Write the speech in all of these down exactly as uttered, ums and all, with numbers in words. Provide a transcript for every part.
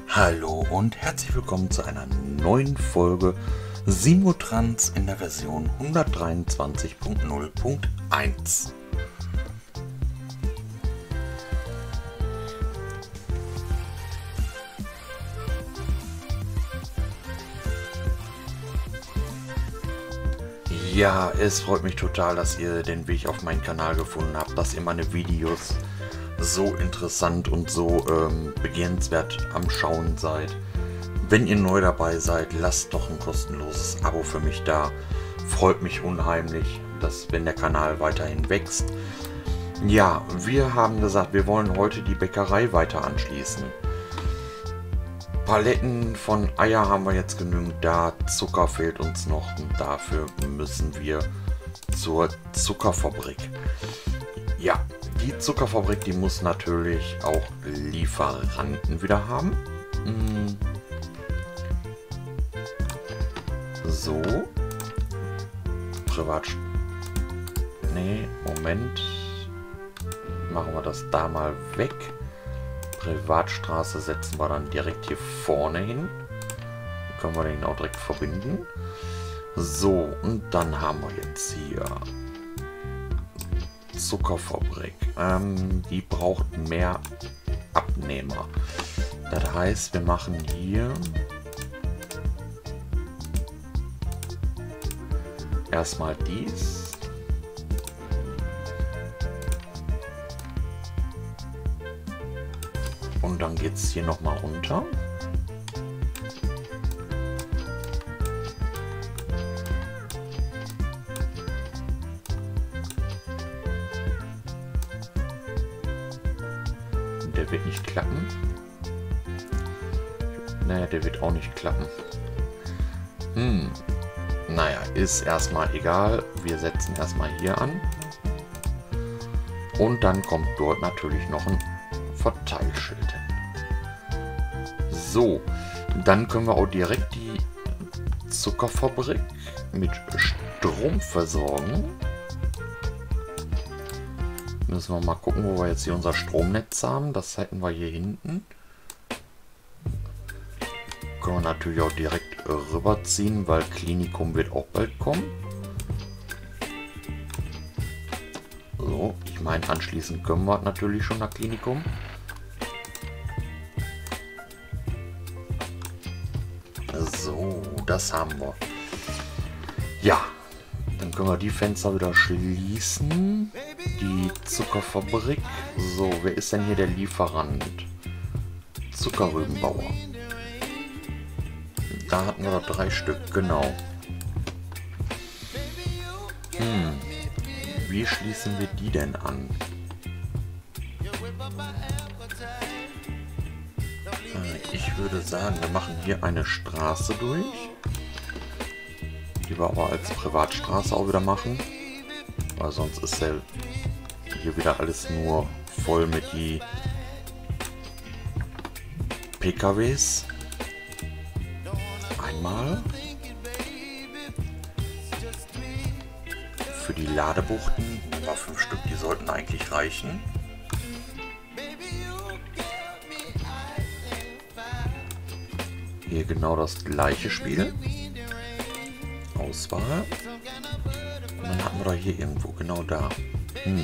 Hallo und herzlich willkommen zu einer neuen Folge Simotrans in der Version hundertdreiundzwanzig Punkt null Punkt eins. Ja, es freut mich total, dass ihr den Weg auf meinen Kanal gefunden habt, dass ihr meine Videos so interessant und so ähm, begehrenswert am Schauen seid. Wenn ihr neu dabei seid, lasst doch ein kostenloses Abo für mich da. Freut mich unheimlich, dass wenn der Kanal weiterhin wächst. Ja, wir haben gesagt, wir wollen heute die Bäckerei weiter anschließen. Paletten von Eier haben wir jetzt genügend da, Zucker fehlt uns noch und dafür müssen wir zur Zuckerfabrik. Ja, die Zuckerfabrik, die muss natürlich auch Lieferanten wieder haben. Hm. So. Privat... Nee, Moment. Machen wir das da mal weg. Privatstraße setzen wir dann direkt hier vorne hin. Dann können wir den auch direkt verbinden. So, und dann haben wir jetzt hier Zuckerfabrik. Ähm, die braucht mehr Abnehmer. Das heißt, wir machen hier erstmal dies. Und dann geht es hier nochmal runter. Der wird nicht klappen. Naja, der wird auch nicht klappen. Hm. Naja, ist erstmal egal. Wir setzen erstmal hier an. Und dann kommt dort natürlich noch ein Verteilschild hin. So, dann können wir auch direkt die Zuckerfabrik mit Strom versorgen. Müssen wir mal gucken, wo wir jetzt hier unser Stromnetz haben. Das hätten wir hier hinten. Können wir natürlich auch direkt rüberziehen, weil Klinikum wird auch bald kommen. So, ich meine, anschließend können wir natürlich schon nach Klinikum. So, das haben wir. Ja, dann können wir die Fenster wieder schließen. Die Zuckerfabrik. So, wer ist denn hier der Lieferant? Zuckerrübenbauer. Da hatten wir doch drei Stück, genau. Hm. Wie schließen wir die denn an? Ich würde sagen, wir machen hier eine Straße durch. Die wir aber als Privatstraße auch wieder machen. Weil sonst ist ja hier wieder alles nur voll mit die P K Ws. Einmal. Für die Ladebuchten. Nehmen wir fünf Stück, die sollten eigentlich reichen. Hier genau das gleiche Spiel. Auswahl. Und dann hatten wir doch hier irgendwo, genau da. Hm.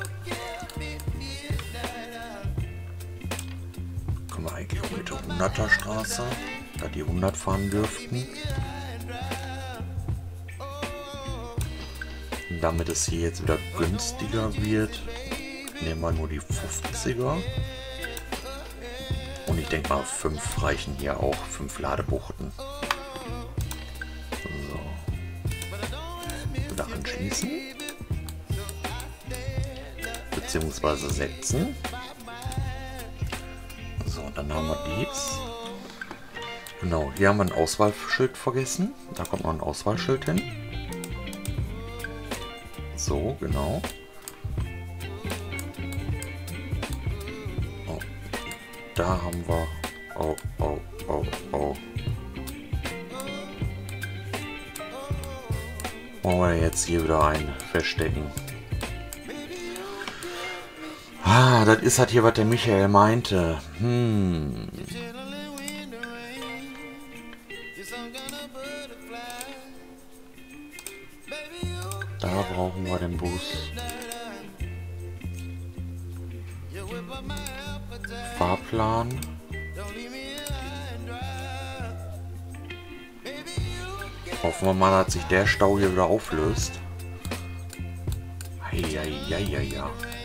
Können wir eigentlich auch mit der hunderter Straße, da die hundert fahren dürften. Und damit es hier jetzt wieder günstiger wird, nehmen wir nur die fünfziger. Und ich denke mal, fünf reichen hier auch, fünf Ladebuchten. So. Wieder anschließen. Beziehungsweise setzen. So, dann haben wir dies. Genau, hier haben wir ein Auswahlschild vergessen. Da kommt noch ein Auswahlschild hin. So, genau. Oh. Da haben wir... Oh, oh, oh, oh. Wollen wir jetzt hier wieder ein verstecken. Ah, das ist halt hier, was der Michael meinte. Hm. Da brauchen wir den Boost. Fahrplan. Hoffen wir mal, dass sich der Stau hier wieder auflöst. Heieieiei.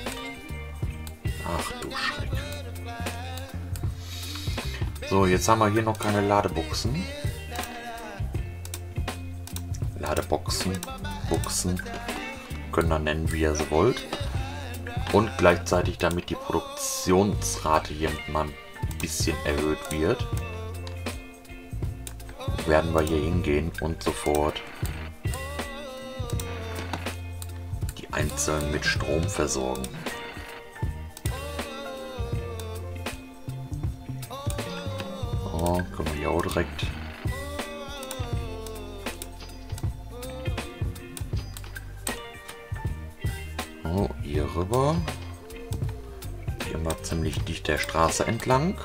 Ach du Schreck. So, jetzt haben wir hier noch keine Ladebuchsen. Ladeboxen, Buchsen, könnt ihr nennen, wie ihr sie wollt. Und gleichzeitig, damit die Produktionsrate hier mal ein bisschen erhöht wird, werden wir hier hingehen und sofort die einzeln mit Strom versorgen. Oh, können wir hier auch direkt. Oh, hier rüber. Hier mal ziemlich dicht der Straße entlang.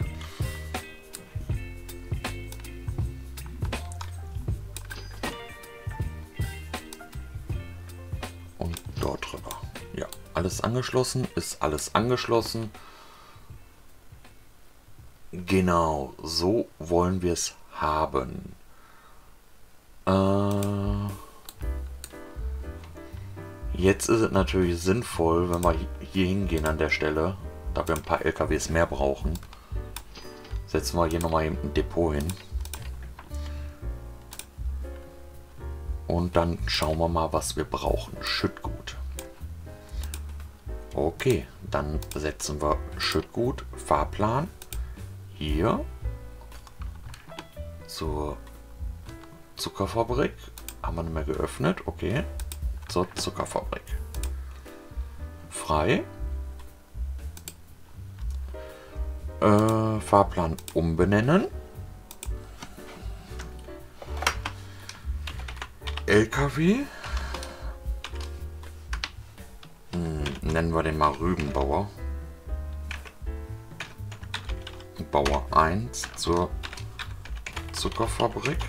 Und dort rüber. Ja, alles angeschlossen. Ist alles angeschlossen. Genau, so wollen wir es haben. Äh, jetzt ist es natürlich sinnvoll, wenn wir hier hingehen an der Stelle, da wir ein paar L K Ws mehr brauchen. Setzen wir hier nochmal ein Depot hin. Und dann schauen wir mal, was wir brauchen. Schüttgut. Okay, dann setzen wir Schüttgut, Fahrplan. Hier zur Zuckerfabrik. Haben wir nicht mehr geöffnet. Okay. Zur Zuckerfabrik. Frei. Äh, Fahrplan umbenennen. L K W. Hm, nennen wir den mal Rübenbauer. Bauer eins zur Zuckerfabrik.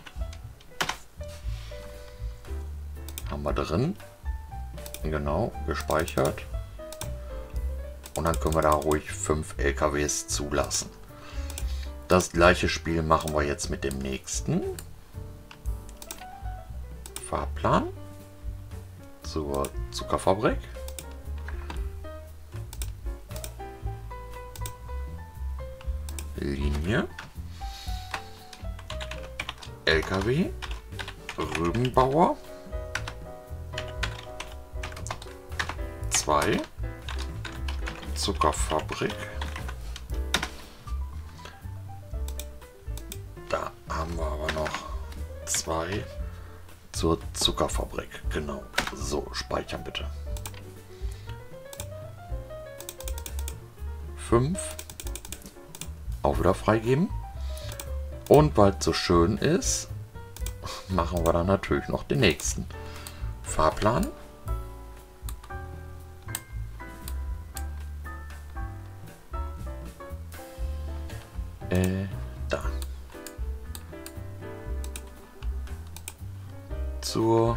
Haben wir drin. Genau, gespeichert. Und dann können wir da ruhig fünf L K Ws zulassen. Das gleiche Spiel machen wir jetzt mit dem nächsten. Fahrplan zur Zuckerfabrik. Linie. L K W. Rübenbauer. zwei. Zuckerfabrik. Da haben wir aber noch zwei zur Zuckerfabrik. Genau. So, speichern bitte. fünf. Auch wieder freigeben. Und weil es so schön ist, machen wir dann natürlich noch den nächsten. Fahrplan. Äh, da. Zur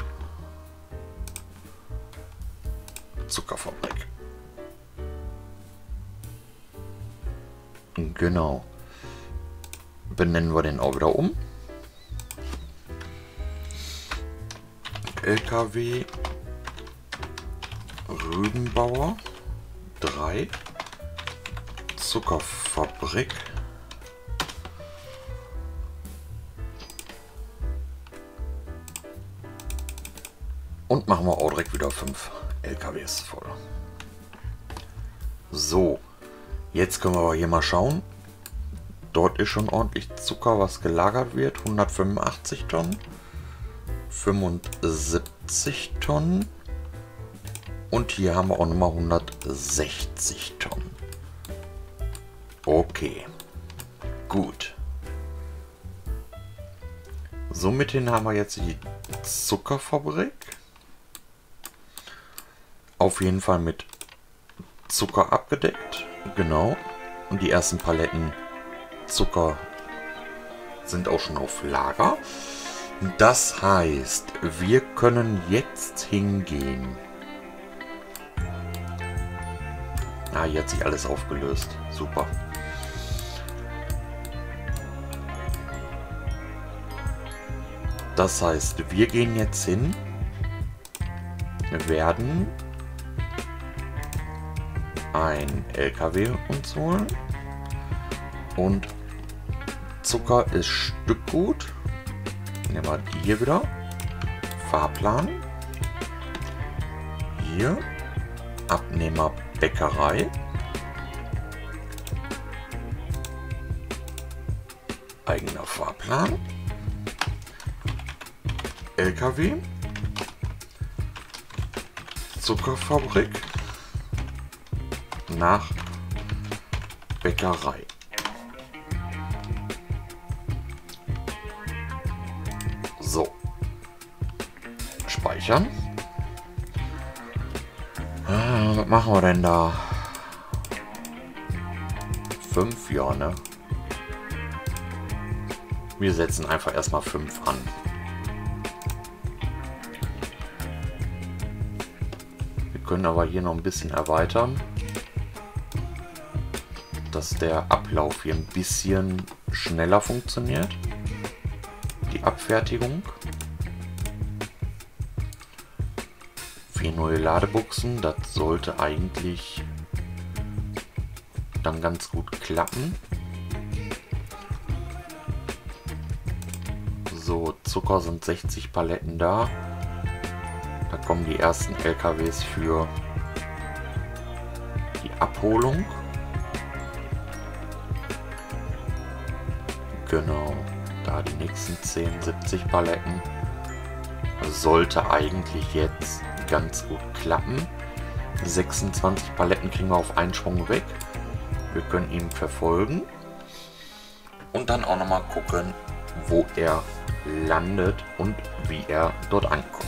Zuckerfabrik. Genau. Benennen wir den auch wieder um. L K W Rübenbauer drei. Zuckerfabrik. Und machen wir auch direkt wieder fünf L K Ws voll. So, jetzt können wir aber hier mal schauen. Dort ist schon ordentlich Zucker, was gelagert wird. hundertfünfundachtzig Tonnen. fünfundsiebzig Tonnen. Und hier haben wir auch nochmal hundertsechzig Tonnen. Okay. Gut. Somit haben wir jetzt die Zuckerfabrik. Auf jeden Fall mit Zucker abgedeckt. Genau. Und die ersten Paletten Zucker sind auch schon auf Lager. Das heißt, wir können jetzt hingehen. Ah, hier hat sich alles aufgelöst. Super. Das heißt, wir gehen jetzt hin. Wir werden ein L K W uns holen. Und Zucker ist Stückgut. Nehmen wir die hier wieder. Fahrplan. Hier. Abnehmer Bäckerei. Eigener Fahrplan. L K W. Zuckerfabrik. Nach Bäckerei. So. Speichern. Ah, was machen wir denn da? Fünf, ja, ne? Wir setzen einfach erstmal fünf an. Wir können aber hier noch ein bisschen erweitern, dass der Ablauf hier ein bisschen schneller funktioniert. Die Abfertigung. Vier neue Ladebuchsen, das sollte eigentlich dann ganz gut klappen. So, Zucker sind sechzig Paletten da. Da kommen die ersten L K Ws für die Abholung. Genau, da die nächsten zehn, siebzig Paletten. Sollte eigentlich jetzt ganz gut klappen. sechsundzwanzig Paletten kriegen wir auf einen Schwung weg. Wir können ihn verfolgen. Und dann auch nochmal gucken, wo er landet und wie er dort ankommt.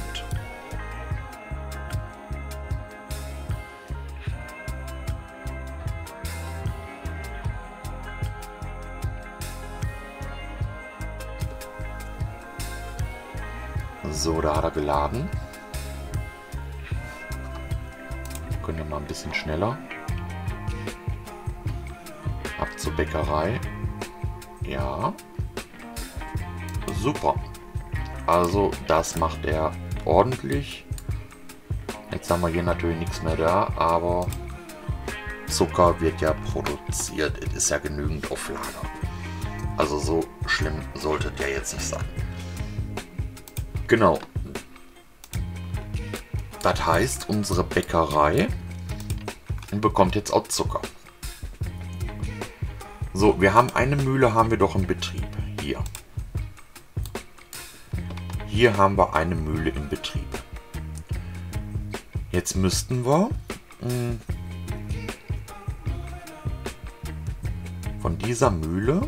So, da hat er geladen. Können wir mal ein bisschen schneller. Ab zur Bäckerei. Ja. Super. Also, das macht er ordentlich. Jetzt haben wir hier natürlich nichts mehr da, aber Zucker wird ja produziert. Es ist ja genügend auf Lager. Also so schlimm sollte der jetzt nicht sein. Genau. Das heißt, unsere Bäckerei bekommt jetzt auch Zucker. So, wir haben eine Mühle, haben wir doch im Betrieb. Hier. Hier haben wir eine Mühle im Betrieb. Jetzt müssten wir mh, von dieser Mühle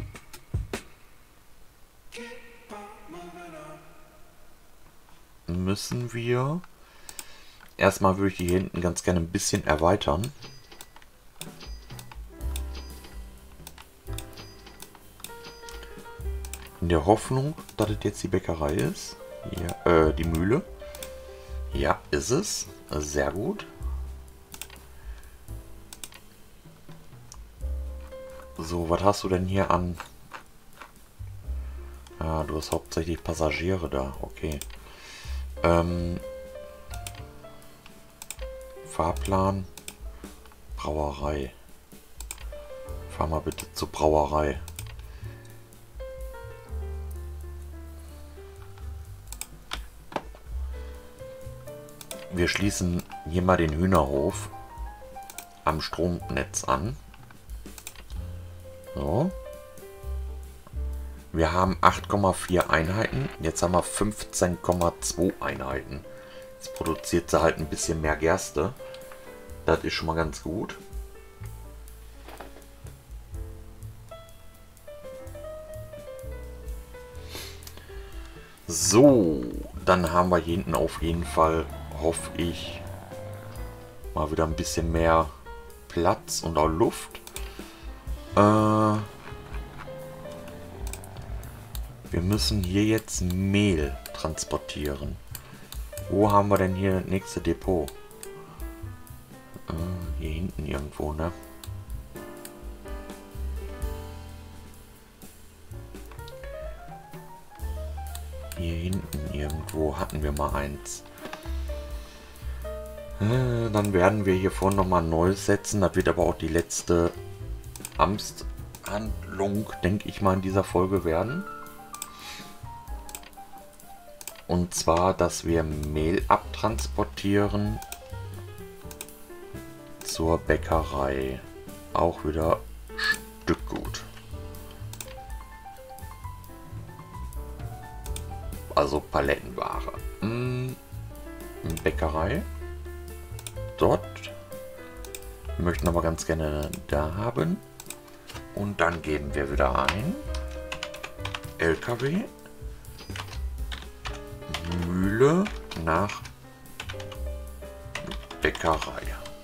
müssen wir erstmal, würde ich die hier hinten ganz gerne ein bisschen erweitern. In der Hoffnung, dass es jetzt die Bäckerei ist. Ja, äh, die Mühle. Ja, ist es. Sehr gut. So, was hast du denn hier an? Ah, du hast hauptsächlich Passagiere da. Okay. Ähm, Fahrplan. Brauerei. Fahr mal bitte zur Brauerei. Wir schließen hier mal den Hühnerhof am Stromnetz an. So. Wir haben acht Komma vier Einheiten. Jetzt haben wir fünfzehn Komma zwei Einheiten. Jetzt produziert sie halt ein bisschen mehr Gerste. Das ist schon mal ganz gut. So, dann haben wir hier hinten auf jeden Fall, hoffe ich, mal wieder ein bisschen mehr Platz und auch Luft. Äh, Wir müssen hier jetzt Mehl transportieren. Wo haben wir denn hier das nächste Depot? Äh, hier hinten irgendwo, ne? Hier hinten irgendwo hatten wir mal eins. Äh, dann werden wir hier vorne nochmal ein neues setzen. Das wird aber auch die letzte Amtshandlung, denke ich mal, in dieser Folge werden. Und zwar, dass wir Mehl abtransportieren zur Bäckerei. Auch wieder Stückgut. Also Palettenware. Hm, Bäckerei. Dort. Wir möchten aber ganz gerne da haben. Und dann geben wir wieder ein. L K W. Mühle nach Bäckerei.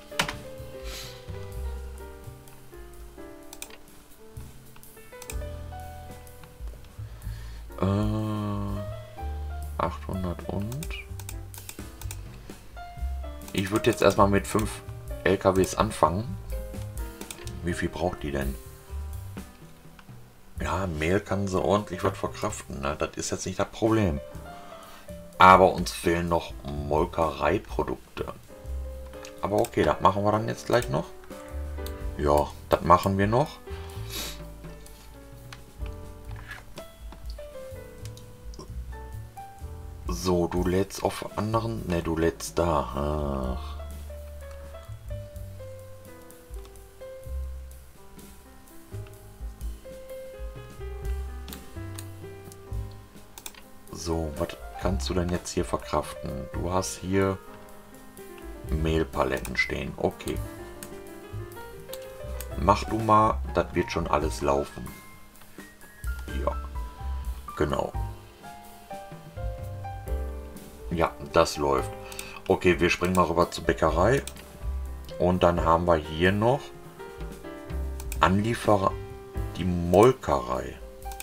Äh, achthundert und... Ich würde jetzt erstmal mit fünf L K Ws anfangen. Wie viel braucht die denn? Ja, Mehl kann sie ordentlich was verkraften. Ne? Das ist jetzt nicht das Problem. Aber uns fehlen noch Molkereiprodukte. Aber okay, das machen wir dann jetzt gleich noch. Ja, das machen wir noch. So, du lädst auf anderen... Ne, du lädst da. Ach. So, was kannst du denn jetzt hier verkraften? Du hast hier Mehlpaletten stehen. Okay. Mach du mal, das wird schon alles laufen. Ja, genau. Ja, das läuft. Okay, wir springen mal rüber zur Bäckerei. Und dann haben wir hier noch Anlieferer, die Molkerei.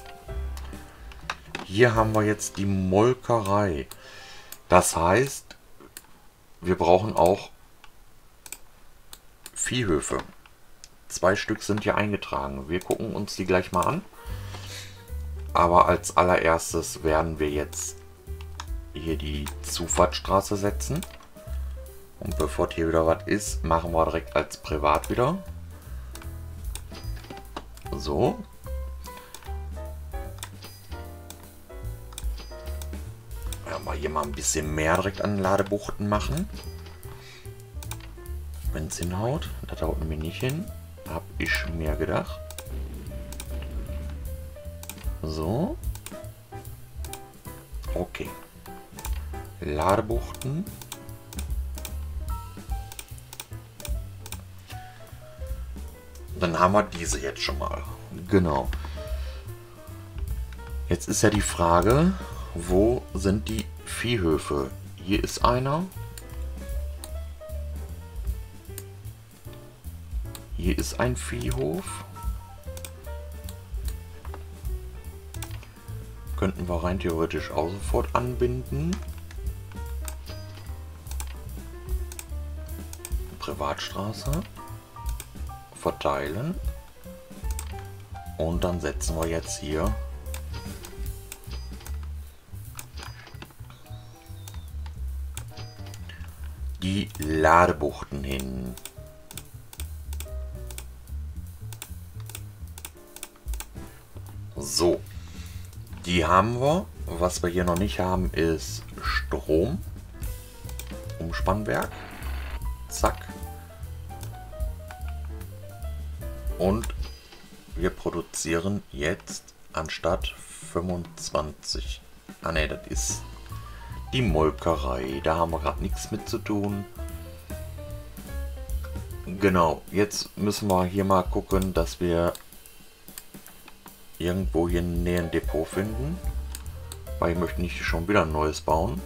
Hier haben wir jetzt die Molkerei. Das heißt, wir brauchen auch Viehhöfe. Zwei Stück sind hier eingetragen. Wir gucken uns die gleich mal an. Aber als allererstes werden wir jetzt hier die Zufahrtsstraße setzen. Und bevor hier wieder was ist, machen wir direkt als Privat wieder. So. Mal hier mal ein bisschen mehr direkt an Ladebuchten machen. Wenn es hinhaut. Das haut nämlich nicht hin. Hab ich mir gedacht. So. Okay. Ladebuchten. Dann haben wir diese jetzt schon mal. Genau. Jetzt ist ja die Frage, wo sind die Viehhöfe? Hier ist einer. Hier ist ein Viehhof. Könnten wir rein theoretisch auch sofort anbinden. Privatstraße. Verteilen. Und dann setzen wir jetzt hier die Ladebuchten hin. So, die haben wir. Was wir hier noch nicht haben, ist Strom. Umspannwerk. Zack. Und wir produzieren jetzt anstatt fünfundzwanzig. Ah ne, das ist die Molkerei. Da haben wir gerade nichts mit zu tun. Genau, jetzt müssen wir hier mal gucken, dass wir irgendwo hier in der Nähe ein Depot finden. Weil ich möchte nicht schon wieder ein neues bauen.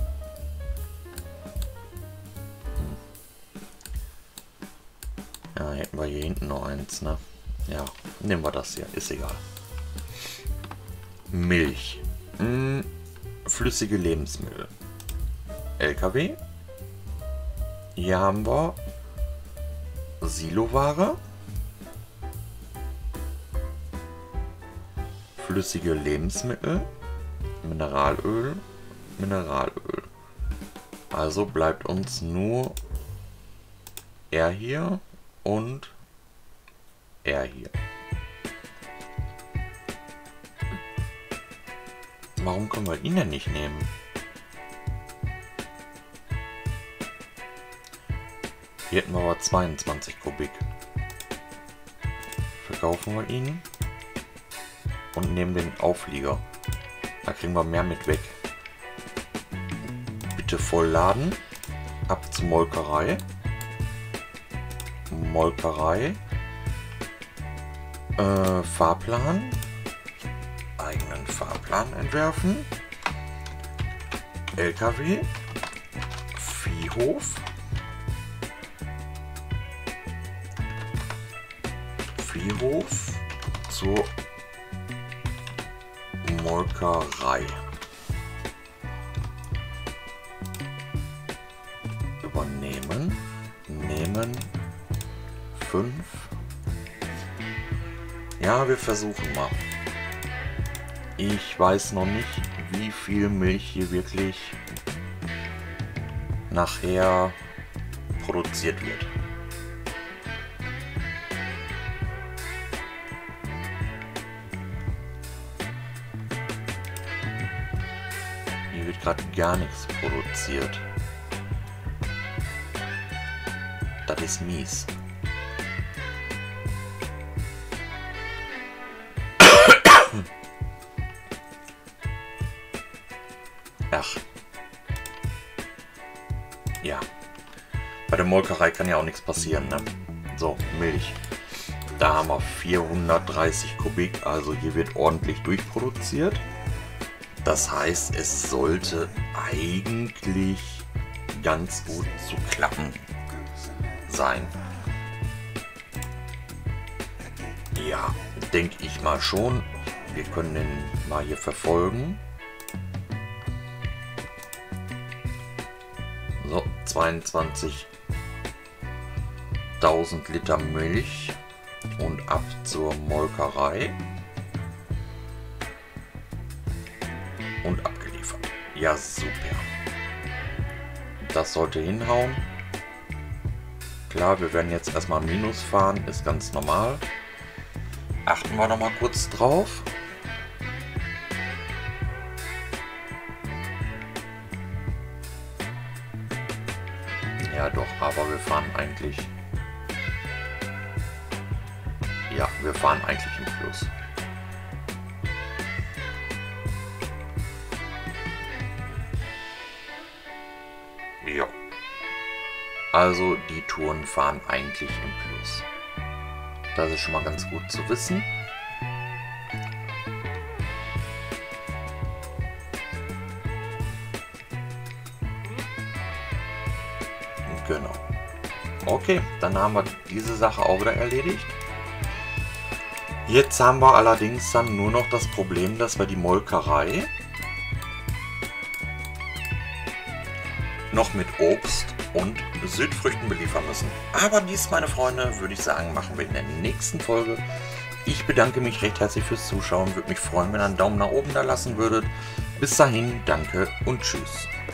Ja, hätten wir hier hinten noch eins, ne? Ja, nehmen wir das hier, ist egal. Milch. Hm, flüssige Lebensmittel. L K W. Hier haben wir Siloware. Flüssige Lebensmittel. Mineralöl. Mineralöl. Also bleibt uns nur er hier und er hier. Warum können wir ihn denn nicht nehmen? Hier hätten wir aber zweiundzwanzig Kubik. Verkaufen wir ihn und nehmen den Auflieger. Da kriegen wir mehr mit weg. Bitte vollladen. Ab zur Molkerei. Molkerei. Äh, Fahrplan. Eigenen Fahrplan entwerfen. L K W. Viehhof. Viehhof zur Molkerei. Übernehmen. Nehmen. fünf. Ja, wir versuchen mal. Ich weiß noch nicht, wie viel Milch hier wirklich nachher produziert wird. Hier wird gerade gar nichts produziert. Das ist mies. Ach. Ja. Bei der Molkerei kann ja auch nichts passieren, ne? So, Milch. Da haben wir vierhundertdreißig Kubik, also hier wird ordentlich durchproduziert. Das heißt, es sollte eigentlich ganz gut zu klappen sein. Ja, denke ich mal schon. Wir können den mal hier verfolgen. So, zweiundzwanzigtausend Liter Milch und ab zur Molkerei. Und abgeliefert. Ja, super. Das sollte hinhauen. Klar, wir werden jetzt erstmal Minus fahren, ist ganz normal. Achten wir noch mal kurz drauf. Ja doch, aber wir fahren eigentlich... Ja, wir fahren eigentlich im Plus. Ja. Also die Touren fahren eigentlich im Plus. Das ist schon mal ganz gut zu wissen. Genau. Okay, dann haben wir diese Sache auch wieder erledigt. Jetzt haben wir allerdings dann nur noch das Problem, dass wir die Molkerei noch mit Obst und Südfrüchten beliefern müssen. Aber dies, meine Freunde, würde ich sagen, machen wir in der nächsten Folge. Ich bedanke mich recht herzlich fürs Zuschauen. Würde mich freuen, wenn ihr einen Daumen nach oben da lassen würdet. Bis dahin, danke und tschüss.